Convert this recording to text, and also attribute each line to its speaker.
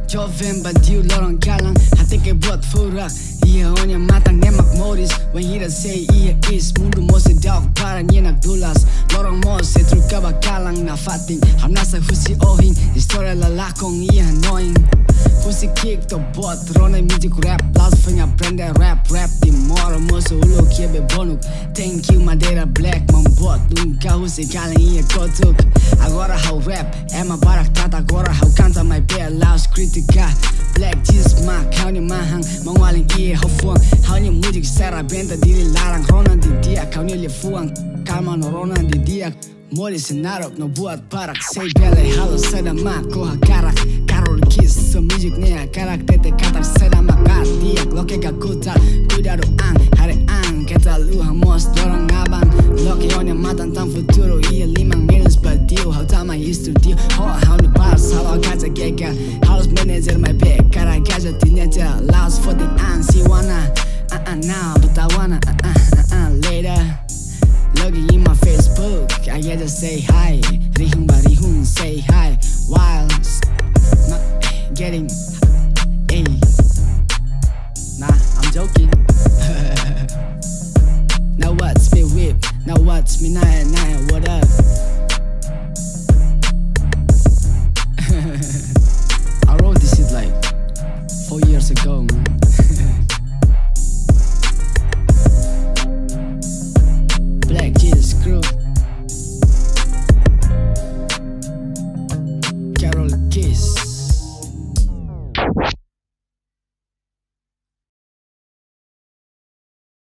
Speaker 1: Jovem badiu lorong galang hati ke buat furak. Ia hanya matang nemak modis. When he say ia is mundu mo sedap para nyenak dulas. Lorong mo setru kabakalang na fating. Hamnasa husi ohing historia lalakong ia annoying. Husi kick to bot rona music rap plus finger brand rap di moro mo so ulo kiebe bonuk. Thank you Madeira Black membot nunca husi galang ia kotuk. Agora how rap ema barak tata agora how canta my bear loud kritika. Black Jesus ma kau ni mahang mengwaling ia how fuang. How ni music sera benta diri larang rona di dia kau ni lefuang. Kalma no rona di dia. Mori senarok no buat parak. Say bele halo sedama ko hakarak. Carol Kiss so music nia karak tete katak sedama kat dia loke kakuta cuidado ang hari ang kata lu hamos dorong ngabang loke onya matan tang futuro ia 5 minus badiu how tama studio how ni bars how kaca gega house manager my back cara gaja tinja last for the ang si wana now but I wanna later. Logging in my Facebook, I get to say hi. Rihung ba rihung, say hi. While not getting